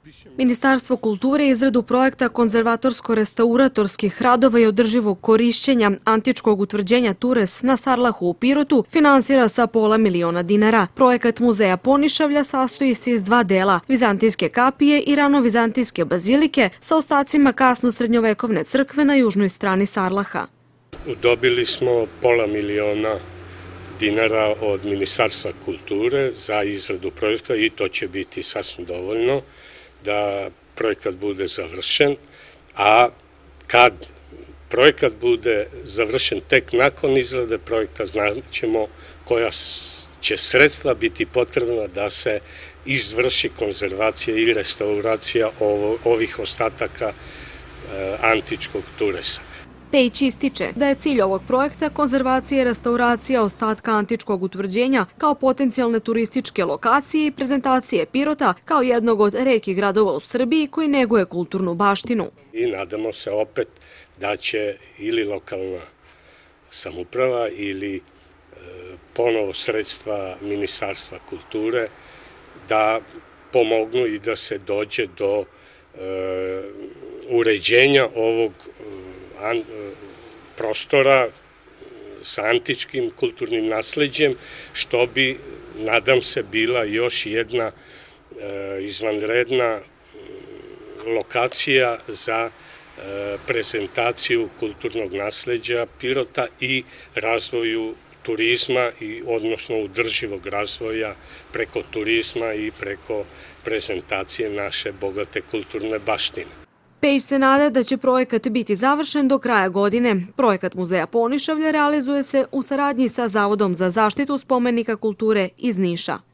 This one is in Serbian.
Ministarstvo kulture izradu projekta konzervatorsko-restauratorskih radova i održivog korišćenja antičkog utvrđenja Tures na Sarlahu u Pirotu finansira sa $500.000 dinara. Projekat muzeja Ponišavlja sastoji se iz dva dela, vizantijske kapije i rano-vizantijske bazilike sa ostacima kasno-srednjovekovne crkve na južnoj strani Sarlaha. Dobili smo $500.000 dinara od Ministarstva kulture za izradu projekta i to će biti sasvim dovoljno da projekat bude završen, a kad projekat bude završen tek nakon izrade projekta znaćemo koja će sredstva biti potrebna da se izvrši konzervacija i restauracija ovih ostataka antičkog Turesa. Pejić ističe da je cilj ovog projekta konzervacija i restauracija ostatka antičkog utvrđenja kao potencijalne turističke lokacije i prezentacije Pirota kao jednog od retkih gradova u Srbiji koji neguje kulturnu baštinu. I nadamo se opet da će ili lokalna samouprava ili ponovo sredstva Ministarstva kulture da pomognu i da se dođe do uređenja ovog prostora sa antičkim kulturnim nasleđem, što bi, nadam se, bila još jedna izvanredna lokacija za prezentaciju kulturnog nasleđa Pirota i razvoju turizma, odnosno održivog razvoja preko turizma i preko prezentacije naše bogate kulturne baštine. Pejić se nada da će projekat biti završen do kraja godine. Projekat muzeja Ponišavlja realizuje se u saradnji sa Zavodom za zaštitu spomenika kulture iz Niša.